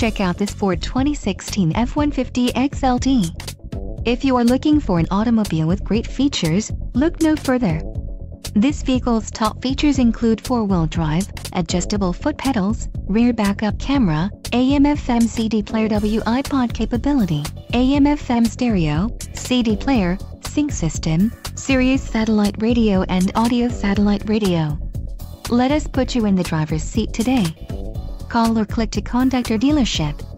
Check out this Ford 2016 F-150 XLT. If you are looking for an automobile with great features, look no further. This vehicle's top features include 4-wheel drive, adjustable foot pedals, rear backup camera, AM/FM CD player iPod capability, AM/FM stereo, CD player, sync system, Sirius satellite radio and audio satellite radio. Let us put you in the driver's seat today. Call or click to contact our dealership.